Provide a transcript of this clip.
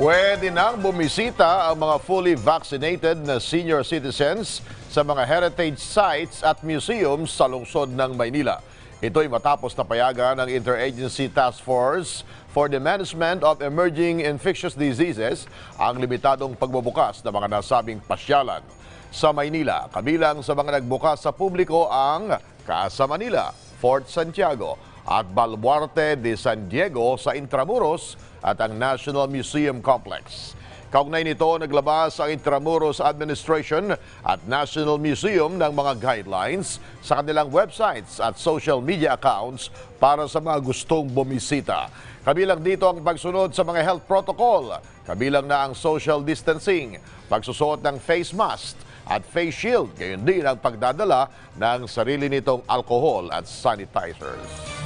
Pwede nang bumisita ang mga fully vaccinated na senior citizens sa mga heritage sites at museums sa lungsod ng Maynila. Ito'y matapos na payagan ng Interagency Task Force for the Management of Emerging Infectious Diseases ang limitadong pagbubukas ng mga nasabing pasyalan. Sa Maynila, kabilang sa mga nagbukas sa publiko ang Casa Manila, Fort Santiago at Baluarte de San Diego sa Intramuros at ang National Museum Complex. Kaugnay nito, naglabas ang Intramuros Administration at National Museum ng mga guidelines sa kanilang websites at social media accounts para sa mga gustong bumisita. Kabilang dito ang pagsunod sa mga health protocol, kabilang na ang social distancing, pagsusuot ng face mask at face shield, gayon din ang pagdadala ng sarili nitong alcohol at sanitizers.